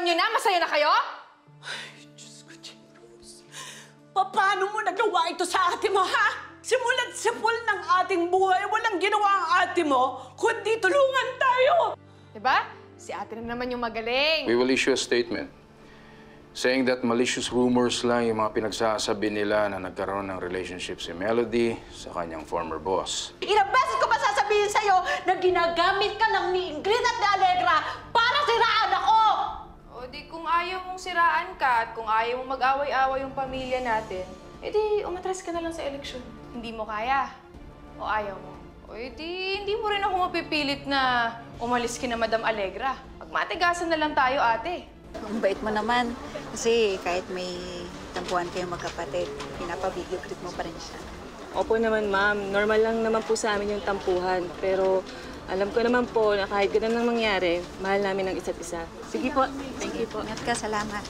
alam niyo na, masaya na kayo? Ay, Diyos ko, Jeros. Paano mo nagawa ito sa ate mo, ha? Simulat sipol ng ating buhay, walang ginawa ang ate mo, kundi tulungan tayo. Diba? Si ate na naman yung magaling. We will issue a statement saying that malicious rumors lang yung mga pinagsasabi nila na nagkaroon ng relationship si Melody sa kanyang former boss. Ilang beses ko ba sasabihin sa'yo na ginagamit ka lang ni Ingrid at ni Allegra para siraan ako? O di kung ayaw mong siraan ka at kung ayaw mong mag-away-away yung pamilya natin, edi umatras ka na lang sa eleksyon. Hindi mo kaya o ayaw mo. O edi hindi mo rin ako mapipilit na umalis kina Madam Allegra. Magmatigasan na lang tayo, ate. Ang bait mo naman. Kasi kahit may tampuhan kayong magkapatid, pinapa-video clip mo pa rin siya. Opo naman, ma'am. Normal lang naman po sa amin yung tampuhan. Pero alam ko naman po na kahit ganun nang mangyari, mahal namin ang isa't isa. Sige po. Thank you po. Ingat ka. Salamat.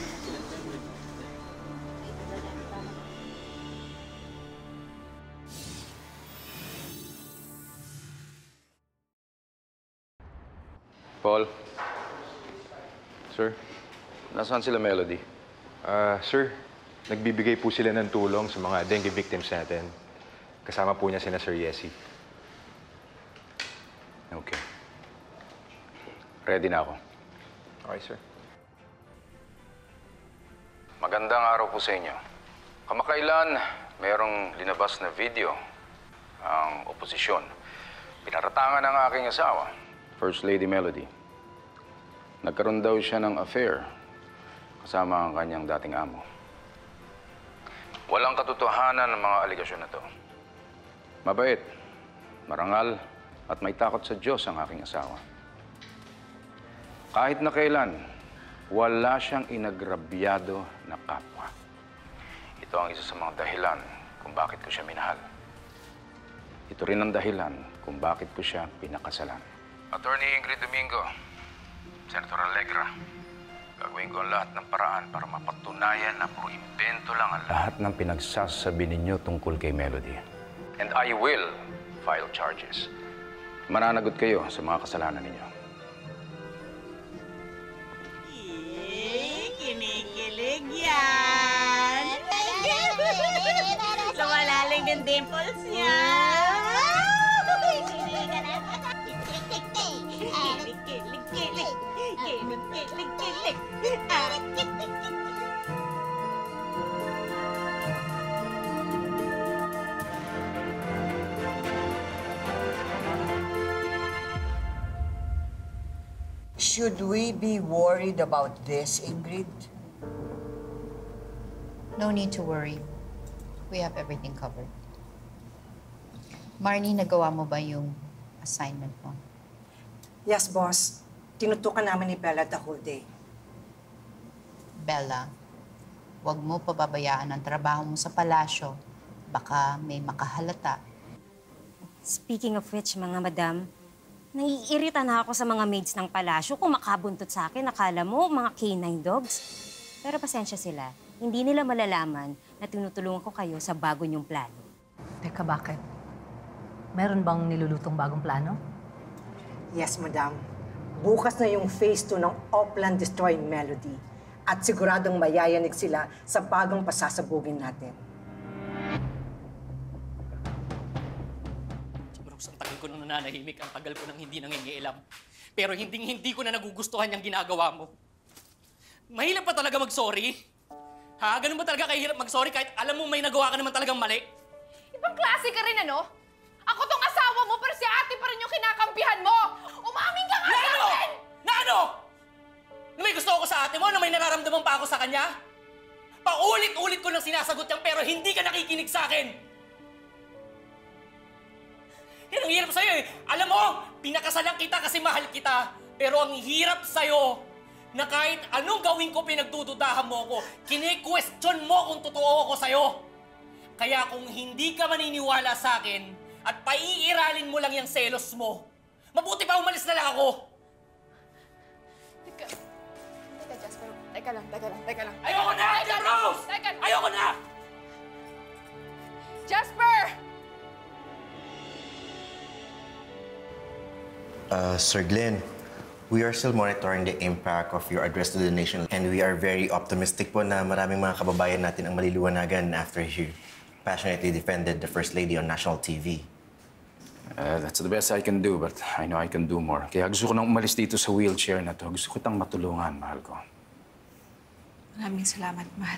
Paul? Sir? Nasaan sila, Melody? Sir, nagbibigay po sila ng tulong sa mga dengue victims natin. Kasama po niya sina Sir Yesi. Okay. Ready na ako. Okay, sir. Magandang araw po sa inyo. Kamakailan, mayroong linabas na video ang oposisyon. Pinaratangan ng aking asawa, First Lady Melody. Nagkaroon daw siya ng affair kasama ang kanyang dating amo. Walang katotohanan ng mga aligasyon na to. Mabait, marangal, at may takot sa Diyos ang aking asawa. Kahit na kailan, wala siyang inagrabyado na kapwa. Ito ang isa sa mga dahilan kung bakit ko siya minahal. Ito rin ang dahilan kung bakit ko siya pinakasalan. Attorney Ingrid Domingo, Senator Allegra, gagawin ko ang lahat ng paraan para mapatunayan na puro imbento lang ang lahat ng pinagsasabi ninyo tungkol kay Melody. And I will file charges. Mananagot kayo sa mga kasalanan ninyo. Kinikilig yan! Lumalaling yung dimples niya! Should we be worried about this, Ingrid? No need to worry. We have everything covered. Marnie, nagawa mo ba yung assignment mo? Yes, boss. Tinutukan namin ni Bella the whole day. Bella, huwag mo pababayaan ang trabaho mo sa palasyo. Baka may makahalata. Speaking of which, mga madam, naiirita na ako sa mga maids ng palasyo kung makabuntot sa akin. Akala mo, mga canine dogs. Pero pasensya sila. Hindi nila malalaman na tinutulungan ko kayo sa bago niyong plano. Teka, bakit? Meron bang nilulutong bagong plano? Yes, madam. Bukas na yung phase 2 ng Upland Destroy Melody. At siguradong mayayanig sila sa bagong pasasabugin natin. Rose, ang tagal ko nang nananahimik, ang tagal ko nang hindi nangingialam. Pero hindi ko na nagugustuhan yung ginagawa mo. Mahirap pa talaga mag-sorry? Ha? Ganun ba talaga kahirap mag-sorry kahit alam mo may nagawa ka naman talagang mali? Ibang klase ka rin, ano? Ako tong asawa mo, pero si ate pa rin yung kinakampihan mo! Umamin ka nga sa akin! Na ano? Na may gusto ako sa ate mo? Na may nararamdaman pa ako sa kanya? Paulit-ulit ko nang sinasagot yan pero hindi ka nakikinig sa akin! Yan ang hirap sa'yo eh. Alam mo, pinakasalan kita kasi mahal kita. Pero ang hirap sa'yo na kahit anong gawin ko pinagdududahan mo ako, kine-question mo kung totoo ako sa'yo. Kaya kung hindi ka maniniwala sa akin, at paiiralin mo lang yung selos mo, mabuti pa umalis na lang ako! Teka, Jasper. Teka lang. Ayoko na! Rose! Ayoko na! Jasper! Sir Glenn, We are still monitoring the impact of your address to the nation and we are very optimistic po na maraming mga kababayan natin ang maliliwanagan after you passionately defended the First Lady on national TV. That's the best I can do, but I know I can do more. Kaya gusto ko nang umalis dito sa wheelchair na to. Gusto ko tang matulungan, mahal ko. Maraming salamat, mahal.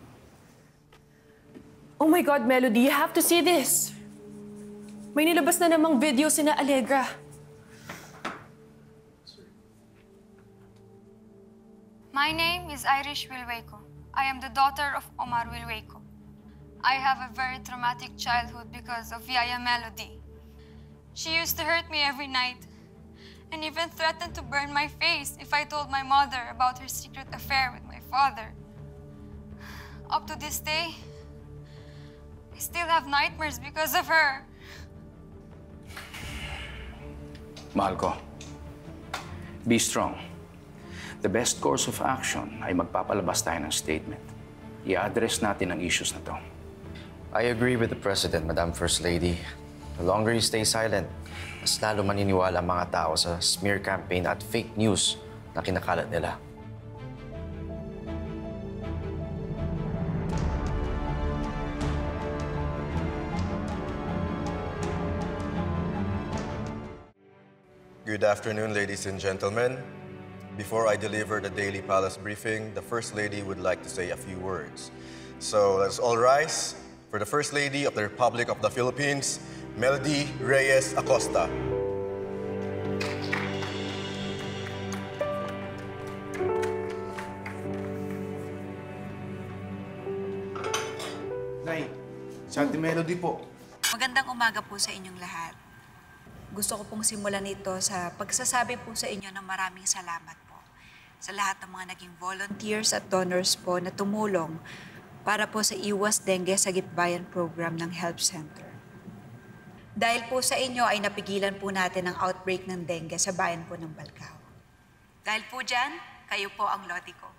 Oh my God, Melody, you have to see this. May nilabas na namang video sina Allegra. My name is Irish Wilweco. I am the daughter of Omar Wilweco. I have a very traumatic childhood because of Yaya Melody. She used to hurt me every night and even threatened to burn my face if I told my mother about her secret affair with my father. Up to this day, I still have nightmares because of her. Mahal ko, be strong. The best course of action ay magpapalabas tayo ng statement. I-address natin ang issues na to. I agree with the President, Madam First Lady. The longer you stay silent, mas lalo maniniwala ang mga tao sa smear campaign at fake news na kinakalat nila. Good afternoon, ladies and gentlemen. Before I deliver the Daily Palace briefing, the First Lady would like to say a few words. So let's all rise for the First Lady of the Republic of the Philippines, Melody Reyes Acosta. Nay, Santi Melody po. Magandang umaga po sa inyong lahat. Gusto ko pong simulan ito sa pagsasabi po sa inyo ng maraming salamat po sa lahat ng mga naging volunteers at donors po na tumulong para po sa Iwas Dengue sa Gitbayan program ng Health Center. Dahil po sa inyo ay napigilan po natin ang outbreak ng dengue sa bayan po ng Balcao. Dahil po dyan, kayo po ang lodi ko.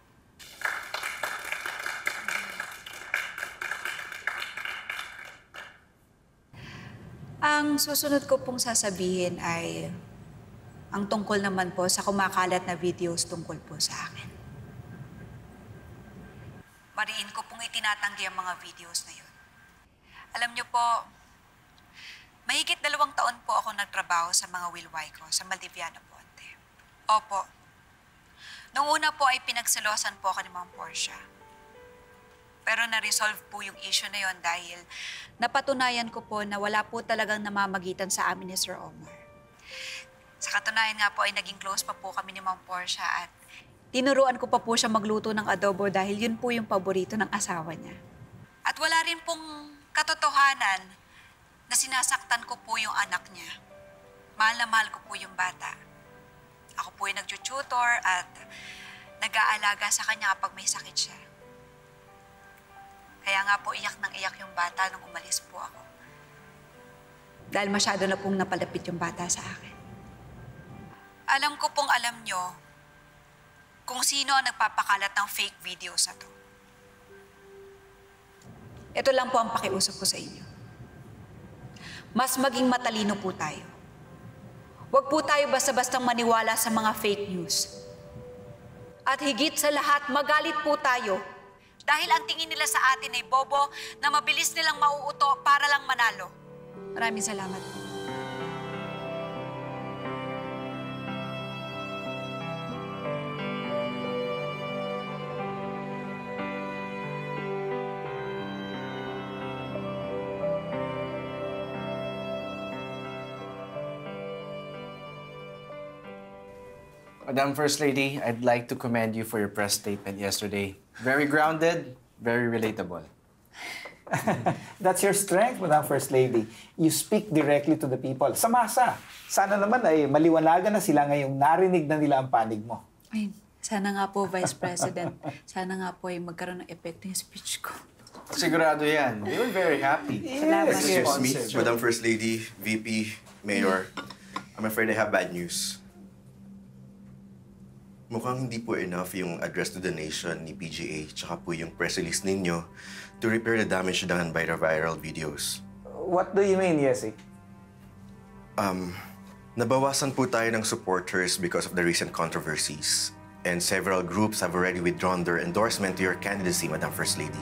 Ang susunod ko pong sasabihin ay ang tungkol naman po sa kumakalat na videos tungkol po sa akin. Mariin ko pong itinatanggi ang mga videos na yun. Alam niyo po, mahigit 2 taon po ako nagtrabaho sa mga wilway ko sa Maldiviano Ponte. Opo. Noong una po ay pinagselosan po ako ni Ma'am Portia. Pero na-resolve po yung issue na yon dahil napatunayan ko po na wala po talagang namamagitan sa amin ni Sir Omar. Sa katunayan nga po ay naging close pa po kami ni Ma'am Portia at tinuruan ko pa po siya magluto ng adobo dahil yun po yung paborito ng asawa niya. At wala rin pong katotohanan na sinasaktan ko po yung anak niya. Mahal na mahal ko po yung bata. Ako po yung nag-tutor at nag-aalaga sa kanya kapag may sakit siya. Kaya nga po iyak ng iyak yung bata nung umalis po ako. Dahil masyado na pong napalapit yung bata sa akin. Alam ko pong alam nyo kung sino ang nagpapakalat ng fake videos na to. Ito lang po ang pakiusap ko sa inyo. Mas maging matalino po tayo. Huwag po tayo basta-bastang maniwala sa mga fake news. At higit sa lahat, magalit po tayo dahil ang tingin nila sa atin ay bobo na mabilis nilang mauuto para lang manalo. Maraming salamat po. Madam First Lady, I'd like to commend you for your press statement yesterday. Very grounded, very relatable. That's your strength, Madam First Lady. You speak directly to the people. Sa masa. Sana naman ay maliwanagan na sila ngayong narinig na nila ang panig mo. Ay, sana nga po, Vice President. Sana nga po ay magkaroon ng epekto yung speech ko. Sigurado yan. They were very happy. Salamat. Excuse me, Madam First Lady, VP, Mayor. I'm afraid I have bad news. Mukhang hindi po enough yung address to the nation ni PGA tsaka po yung press release ninyo to repair the damage done by the viral videos. What do you mean, Yesi? Nabawasan po tayo ng supporters because of the recent controversies. And several groups have already withdrawn their endorsement to your candidacy, Madam First Lady.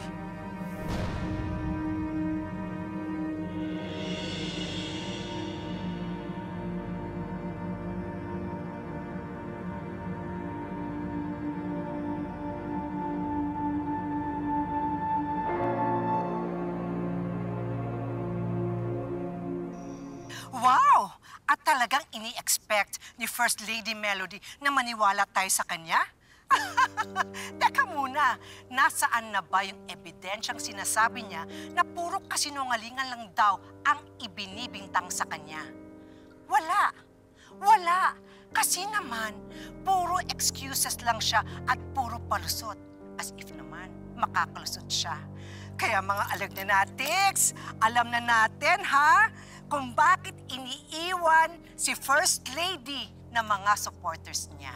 Wow! At talagang ini-expect ni First Lady Melody na maniwala tayo sa kanya? Teka muna, nasaan na ba yung ebidensyang sinasabi niya na puro kasinungalingan lang daw ang ibinibintang sa kanya? Wala! Wala! Kasi naman, puro excuses lang siya at puro palusot. As if naman, makakalusot siya. Kaya mga alagnanatics, alam na natin, ha? Kung bakit iniiwan si First Lady ng mga supporters niya.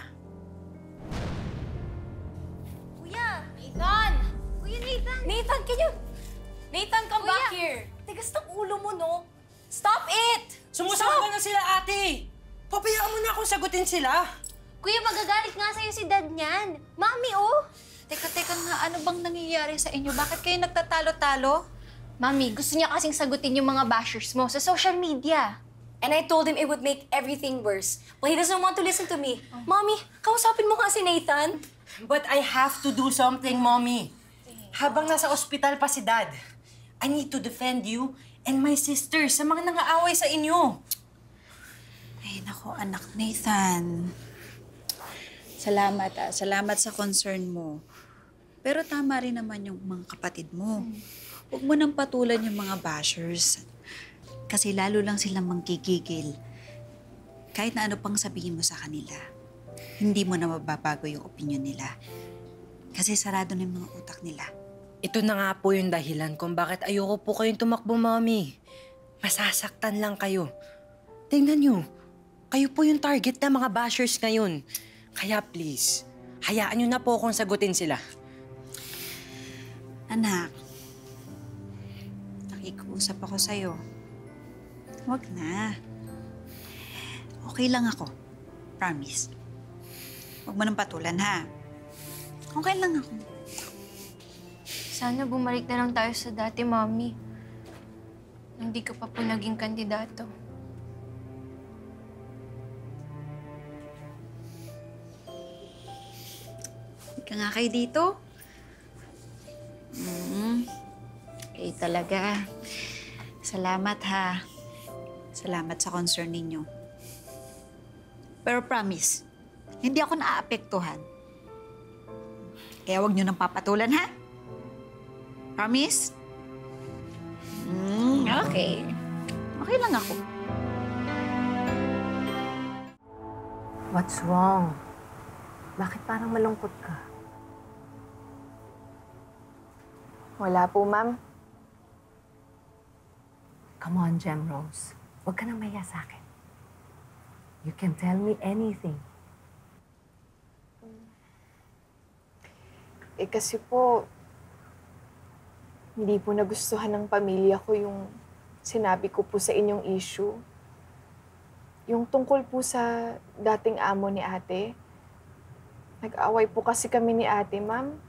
Kuya! Nathan! Kuya Nathan! Nathan, can you... Nathan, come back here! Tigas ng ulo mo, no? Stop it! Sumusawa na sila, ate! Pabayaan mo na akong sagutin sila. Kuya, magagalit nga sa'yo si Dad niyan. Mami, oh! Teka nga, ano bang nangyayari sa inyo? Bakit kayo nagtatalo-talo? Mami, gusto niya kasing sagutin yung mga bashers mo sa social media. And I told him it would make everything worse. But he doesn't want to listen to me. Mommy, kausapin mo nga si Nathan. But I have to do something, Mommy. Habang nasa ospital pa si Dad, I need to defend you and my sister sa mga nangaaway sa inyo. Ay, naku, anak Nathan. Salamat, Salamat sa concern mo. Pero tama rin naman yung mga kapatid mo. Huwag mo nang patulan yung mga bashers. Kasi lalo lang silang manggigigil. Kahit na ano pang sabihin mo sa kanila, hindi mo na mababago yung opinion nila. Kasi sarado na yung mga utak nila. Ito na nga po yung dahilan kung bakit ayoko po kayong tumakbo, Mami. Masasaktan lang kayo. Tingnan nyo, kayo po yung target ng mga bashers ngayon. Kaya please, hayaan nyo na po akong sagutin sila. Anak, nakikiusap ako sa'yo. Huwag na. Okay lang ako. Promise. Huwag mo nang patulan, ha? Okay lang ako. Sana bumalik na lang tayo sa dati, Mami. Hindi ka pa po naging kandidato. Ka nga kayo dito. Eh talaga. Salamat ha. Salamat sa concern ninyo. Pero promise, hindi ako naaapektuhan. Kaya huwag nyo nang papatulan ha. Promise? Okay. Okay lang ako. What's wrong? Bakit parang malungkot ka? Wala po, Ma'am. Come on, Gem Rose. Huwag ka nang mahiya sa akin. You can tell me anything. Kasi po, hindi po nagustuhan ng pamilya ko yung sinabi ko po sa inyong issue. Yung tungkol po sa dating amo ni ate. Nag-away po kasi kami ni ate, Ma'am.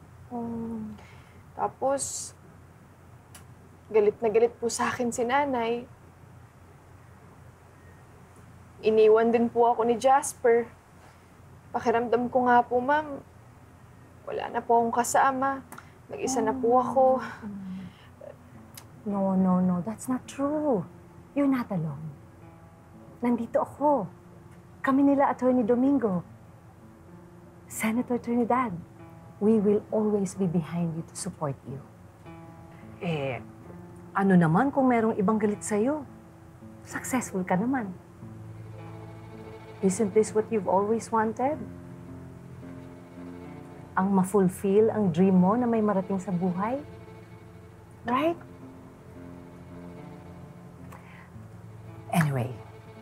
Tapos, galit na galit po sa akin si nanay. Iniwan din po ako ni Jasper. Pakiramdam ko nga po, Ma'am, wala na po akong kasama. Mag-isa na po ako. No. That's not true. You're not alone. Nandito ako. Kami nila, Attorney Domingo. Senator Trinidad. We will always be behind you to support you. Ano naman kung merong ibang galit sa'yo? Successful ka naman. Isn't this what you've always wanted? Ang ma-fulfill ang dream mo na may marating sa buhay? Right? Anyway,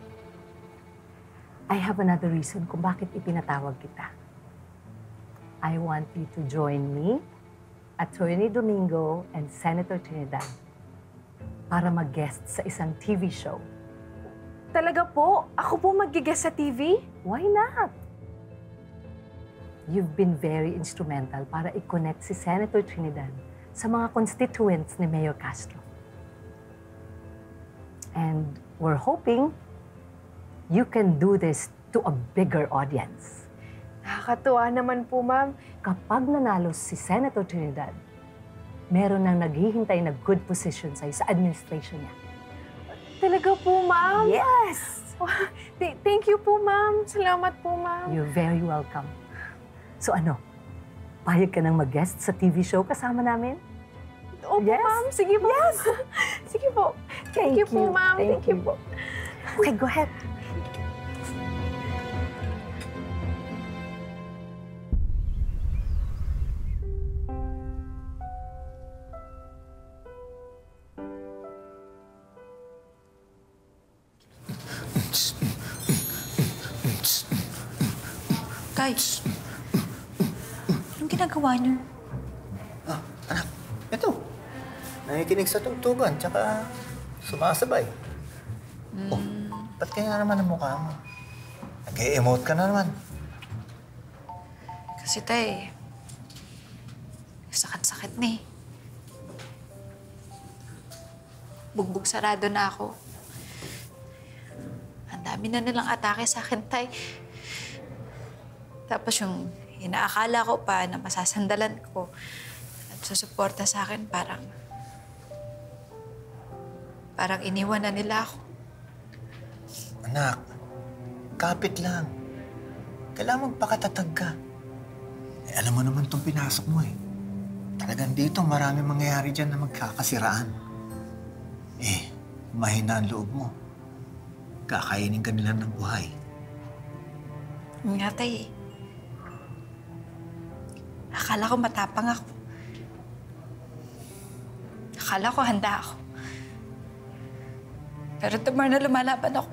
I have another reason kung bakit ipinatawag kita. I want you to join me, Attorney Domingo, and Senator Trinidad para mag-guest sa isang TV show. Talaga po? Ako po mag-guest sa TV? Why not? You've been very instrumental para i-connect si Senator Trinidad sa mga constituents ni Mayor Castro. And we're hoping you can do this to a bigger audience. Nakakatuwa naman po, ma'am. Kapag nanalo si Senator Trinidad, meron nang naghihintay na good position sa'yo sa administration niya. Talaga po, ma'am? Yes! Thank you po, ma'am. Salamat po, ma'am. You're very welcome. So ano, payag ka nang mag-guest sa TV show kasama namin? Opo, Yes? ma'am. Sige po. Yes! Sige po. Thank you po, ma'am. Thank you po. Okay, go ahead. Guys, anong ginagawa niyo? Ito, nakikinig sa tugtugan, tsaka sumasabay. Oh, ba't kaya naman ang mukha mo? Nag-e-emote ka na naman. Kasi tay, sakit-sakit na eh. Bugbog sarado na ako. Ang dami na nilang atake sa akin, tay. Tapos yung inaakala ko pa na masasandalan ko at susuporta sa akin, parang iniwan na nila ako. Anak, kapit lang. Kailangan magpakatatag ka. Eh, alam mo naman itong pinasok mo eh. Talagang dito marami mangyayari dyan na magkakasiraan. Eh, mahina ang loob mo. Kakainin ka nila ng buhay. Nga, tay. Akala ko matapang ako. Akala ko handa ako. Pero tumar na lumalaban ako.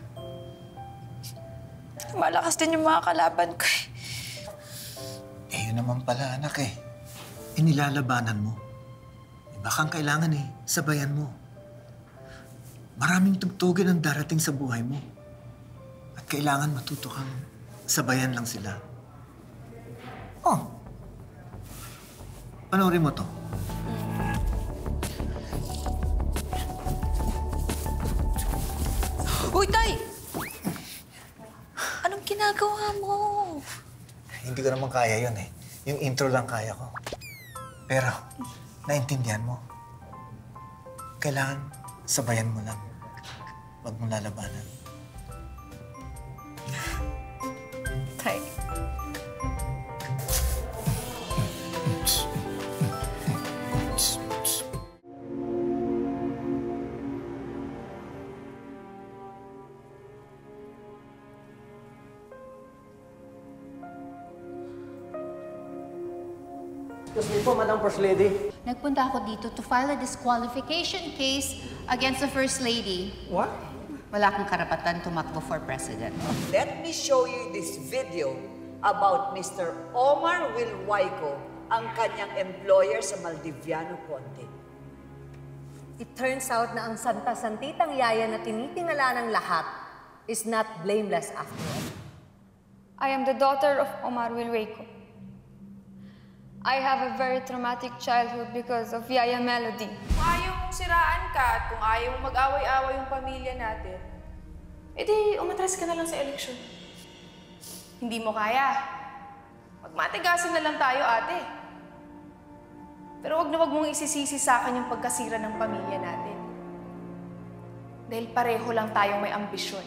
Malakas din yung mga kalaban ko. Eh, yun naman pala, anak eh. Inilalabanan mo. Baka kailangan eh, sabayan mo. Maraming tugtugin ang darating sa buhay mo. At kailangan matuto kang sabayan lang sila. Oh! Panoorin mo to. Uy, tay! Anong ginagawa mo? Hindi ko naman kaya yun eh. Yung intro lang kaya ko. Pero, naintindihan mo. Kailangan sabayan mo lang. Huwag mong lalabanan. Tay. Excuse me po, Madam First Lady. Nagpunta ako dito to file a disqualification case against the First Lady. What? Wala kang karapatan tumakbo for president. Let me show you this video about Mr. Omar Wilwaico, ang kanyang employer sa Maldiviano Ponte. It turns out na ang santa-santitang yaya na tinitingala ng lahat is not blameless after all. I am the daughter of Omar Wilwaico. I have a very traumatic childhood because of Yaya Melody. Kung ayaw mong siraan ka at kung ayaw mong mag-away-away yung pamilya natin, edi umatras ka na lang sa eleksyon. Hindi mo kaya. Magmatigasan na lang tayo, ate. Pero wag mong isisisi sa akin yung pagkasira ng pamilya natin. Dahil pareho lang tayong may ambisyon.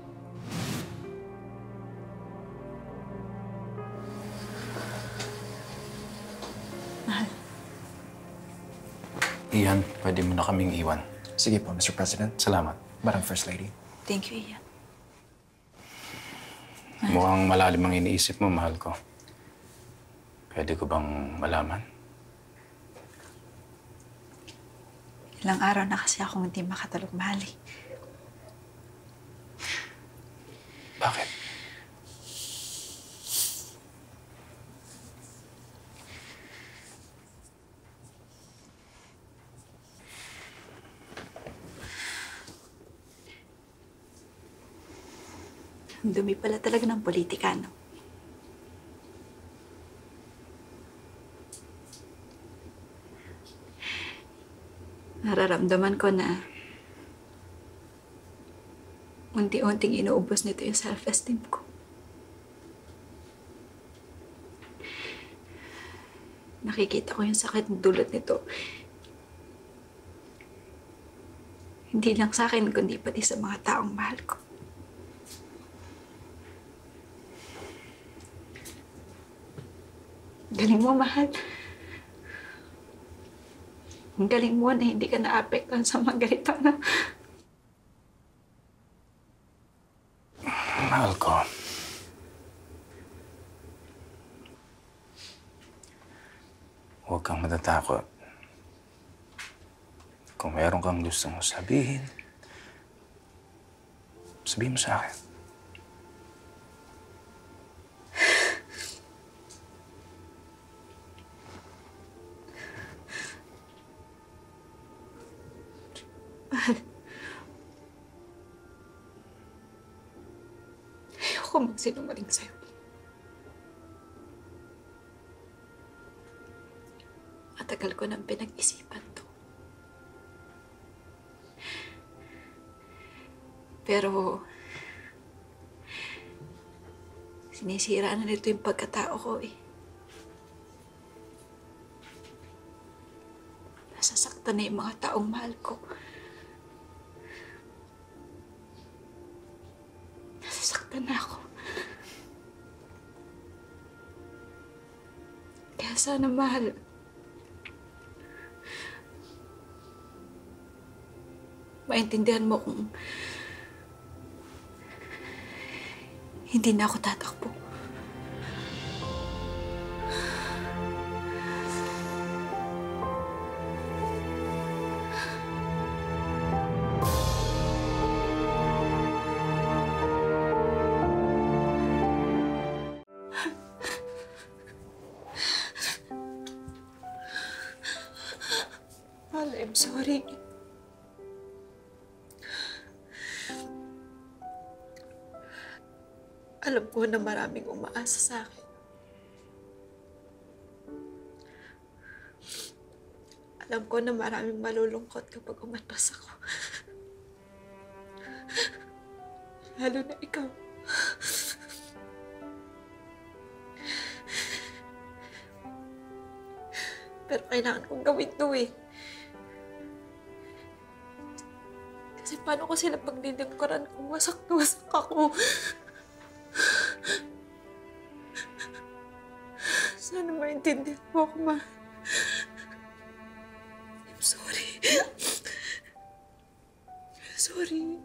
Ian, pwede mo na kaming iwan. Sige po, Mr. President. Salamat. Madam First Lady. Thank you, Ian. Mukhang malalim ang iniisip mo, mahal ko. Pwede ko bang malaman? Ilang araw na kasi akong hindi makatulog, mahal eh. Bakit? Ang dumi pala talaga ng politika, no? Nararamdaman ko na unti-unting inuubos nito yung self-esteem ko. Nakikita ko yung sakit ng dulot nito. Hindi lang sa akin, kundi pati sa mga taong mahal ko. Galing mo, mahal. Ang galing mo na hindi ka naapektuhan sa mga ganito, no? Mahal ko. Huwag kang matatakot. Kung meron kang gustong sabihin, sabihin mo sa akin. Mahal. Ayoko magsinungaling sa'yo. Matagal ko nang pinag-isipan to. Pero sinisira na nito yung pagkatao ko eh. Nasasaktan na yung mga taong mahal ko. Nasasaktan na ako. Kaya sana, mahal, maintindihan mo kung hindi na ako tatakbo. Mahal, I'm sorry. Alam ko na maraming umaasa sa akin. Alam ko na maraming malulungkot kapag umatras ako. Lalo na ikaw. Pero kailangan kong gawin to eh. Kasi paano ko sila pagdidimkoran kung wasak na wasak ako? Sana maintindihan mo ako, ma. I'm sorry. Sorry.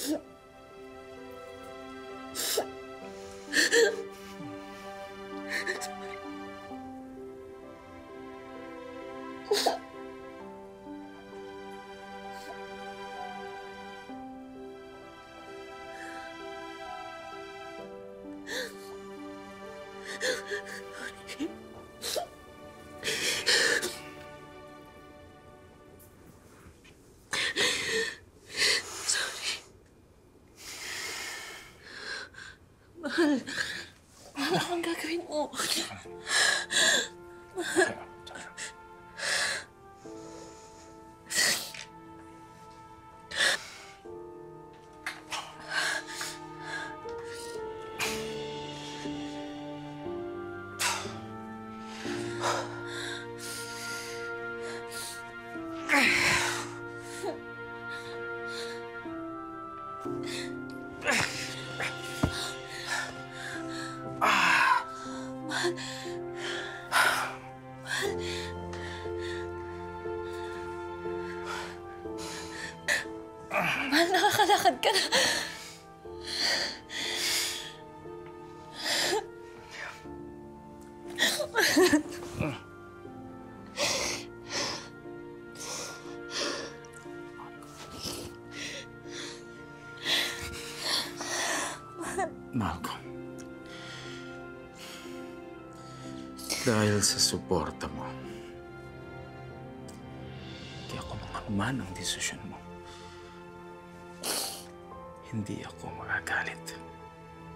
Mahal, ano ang gagawin mo? Mahal. Mahal, nakakalakad ka na. Mahal ko. Dahil sa suporta mo, kaya kung man ang desisyon mo, hindi ako magagalit.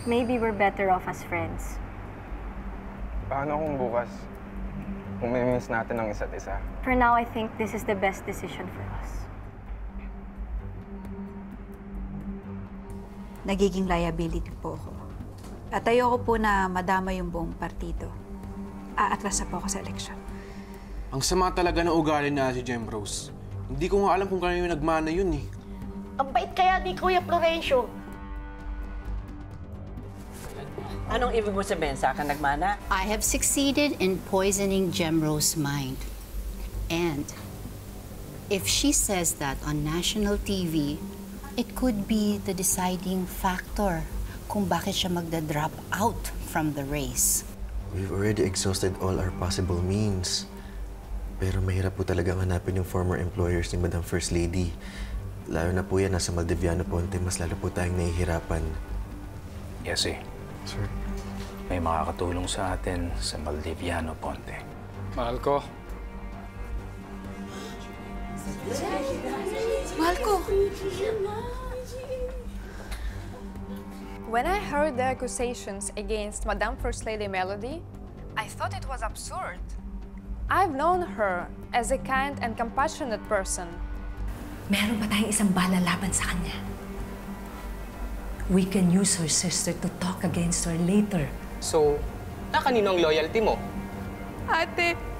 maybe we're better off as friends. Paano kung bukas? Kung may-miss natin ang isa't isa? For now, I think this is the best decision for us. Nagiging liability po ako. At ayoko po na madama yung buong partido. Aatras na po ako sa eleksyon. Ang sama talaga ng ugali na si Gemrose. Hindi ko nga alam kung kano yung nagmana yun eh. Ang bait kaya ni Kuya Florencio. Anong ibig mo sabihin sa akin, nagmana? I have succeeded in poisoning Gemrose's mind. And if she says that on national TV, it could be the deciding factor kung bakit siya magda-drop out from the race. We've already exhausted all our possible means. Pero mahirap po talagang hanapin yung former employers ni Madam First Lady. Lalo na po yan, nasa Maldiviano Ponte, mas lalo po tayong nahihirapan. Cassy. Sir? May makakatulong sa atin sa Maldiviano Ponte. Mahal ko. Mahal ko. When I heard the accusations against Madam First Lady Melody, I thought it was absurd. I've known her as a kind and compassionate person. Meron pa tayong isang bala laban sa kanya. We can use her sister to talk against her later. So, kanino ang loyalty mo? Ate,